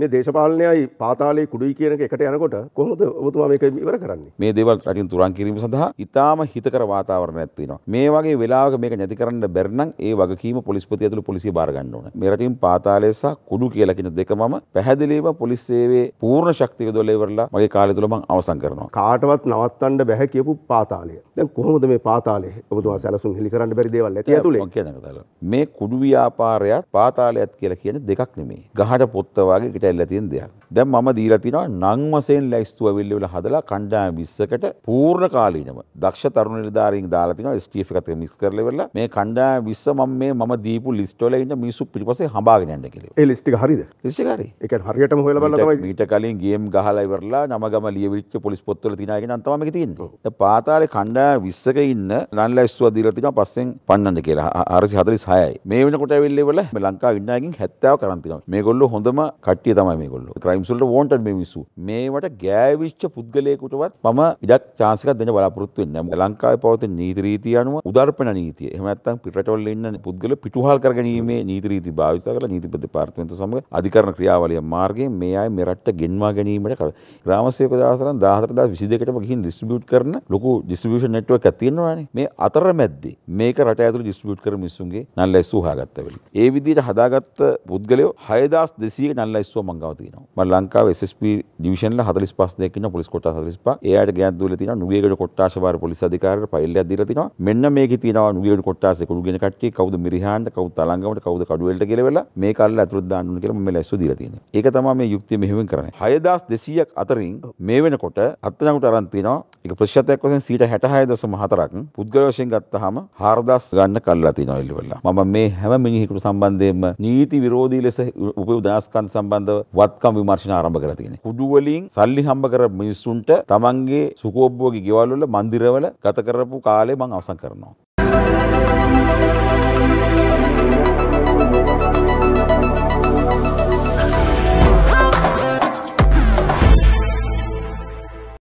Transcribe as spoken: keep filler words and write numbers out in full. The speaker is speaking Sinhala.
මේ දේශපාලනයයි පාතාලේ කුඩුයි කියන එක එකට යනකොට කොහොමද ඔබතුමා මේක ඉවර කරන්නේ? මේ දේවල් රටින් තුරන් කිරීම සඳහා ඉතාම හිතකර වාතාවරණයක් තියෙනවා. මේ වගේ වෙලාවක මේක නැති කරන්න බැරි නම් ඒ වගකීම පොලිස්පතිය ඇතුළු පොලිසිය බාර ගන්න ඕනේ. මේ රටින් පාතාලය සහ කුඩු කියලා කියන දෙකමම පැහැදිලිව පොලිස් සේවයේ පූර්ණ ශක්තිය යොදලා ඉවරලා මගේ කාලය තුල මම අවසන් කරනවා. කාටවත් නවත්තන්න බැහැ කියපු පාතාලය. දැන් කොහොමද මේ පාතාලේ ඔබතුමා සැලසුම් හෙලි කරන්න බැරි දේවල් ඇති ඇතුලේ? මම කියන කතාව. මේ කුඩු ව්‍යාපාරයත් පාතාලයත් කියලා කියන්නේ දෙකක් නෙමෙයි. ගහට පොත්ත වගේ එකට ඇල්ලලා තියෙන දෙයක්. දැන් මම දීලා තිනවා නම් වශයෙන් ලැයිස්තුව අවිල්ල හදලා කණ්ඩායම් විස්සකට පූර්ණ කාලීනව දක්ෂ තරුණ නිලධාරීන් දාලා තිනවා එස් ටී එෆ් එකත් මික්ස් කරලා ඉවරලා මේ කණ්ඩායම් විස්ස මම මේ මම දීපු ලිස්ට් වල ඉන්න මිනිස්සු පිටිපස්සේ හඹාගෙන යන්න කියලා. ඒ ලිස්ට් එක හරියද? ලිස්ට් එක හරි. ඒ කියන්නේ හරියටම හොයලා බලලා තමයි මීට කලින් ගේම් ගහලා ඉවරලා නම ගම ලියවිච්ච පොලිස් පොත්වල තියනා කියන නම් තමයි මේක තියෙන්නේ. දැන් පාතාලේ කණ්ඩායම් විස්සක ඉන්න නන් ලැයිස්තුව දීලා තිනවා පස්සෙන් පන්නන්න කියලා. හාරසිය හතළිස් හයයි. මේ වෙනකොට ඇවිල්ලා ඉවරලා මේ ලංකාවේ ඉන්න අයගෙන් හැත්තෑව කරන් තිනවා. මේගොල්ලෝ හොඳම කට්ටිය තමයි මේගොල්ලෝ. ක්‍රයිම්ස් වලට වොන්ටඩ් මේ මිනිස්සු. මේවට ගෑවිච්ච පුද්ගලයෙකුටවත් මම ඉඩක් chance එකක් දෙන්න බලාපොරොත්තු වෙන්නේ නැහැ. ලංකාවේ පවතින නීති රීතිය අනුව උදාර්පණ නීතිය. එහෙම නැත්නම් පිටරටවල ඉන්න පුද්ගලයෝ පිටුහල් කරගැනීමේ නීති රීති භාවිත කරලා නීති දෙපාර්තමේන්තුව සමග අධිකරණ ක්‍රියාවලිය මාර්ගයෙන් මේ අය මේ රටට ගෙන්වා ගැනීමට ග්‍රාම සේවක දාසරන් දාහතර දා විසිදෙකටම ගිහින් ඩිස්ට්‍රිබියුට් කරන ලොකු ඩිස්ට්‍රිබියුෂන් නෙට්වර්ක් එකක් තියෙනවානේ. මේ අතරමැද්දේ මේක රට ඇතුළේ ඩිස්ට්‍රිබියුට් කරන මිනිස්සුන්ගේ නල්ලැයිස්තු හොයාගත්තා වෙලී. ඒ විදිහට හදාගත්ත පුද්ගලයෝ හයදාස් දෙසීයක නල්ලැයිස්තුව මං ගාව තියෙනවා. මම ලංකාවේ එස් එස් පී ඩිවිෂන් වල හතළිස් පහ දෙනෙක් ඉන්න පොලිස් කොට්ටාස හතළිස් පහ. ඒ අයට ගෑන් දුවලා තියෙනවා නුගේගොඩ කොට්ටාස වාර පොලිස් අධිකාරියට ෆයිල් එකක් දීලා තිනවා. මෙන්න මේකේ තියෙනවා නුගේගොඩ කොට්ටාසේ කුළුගෙන කට්ටිය කවුද මිරිහාන්ට කවුද තලංගමට කවුද කඩුවෙලට කියලා වෙලා මේ කල්ල ඇතුළට දාන්න ඕන කියලා මම මේ ලැයිස්තුව දීලා තියෙනවා. ඒක තමයි මේ යුක්තිය මෙහෙම කරන්නේ. හයදාස් දෙසීයක් අතරින් මේ වෙනකොට අත්අඩංගුවට අරන් තිනවා. ඒක ප්‍රතිශතයක් වශයෙන් සියයට හැටහය දශම හතරක් පුද්ගල වශයෙන් ගත්තාම හාරදාස් ගන්න කල්ලා තිනවා එල්ලවලා. මම මේ හැම මිනිහෙකුට සම්බන්ධයෙන්ම නීති විරෝධී ලෙස උපයෝග දාස්කම් සම්බන්ධව වත්කම් විමර්ශන ආරම්භ කරලා තියෙනවා. කුඩු වලින් සල්ලි හම්බ කර මිනිස්සුන්ට තමන්ගේ සුඛෝපභෝගී ගෙවල් වල මන්දිරවල ගත කරපු කාලේ මම අවසන් කරනවා.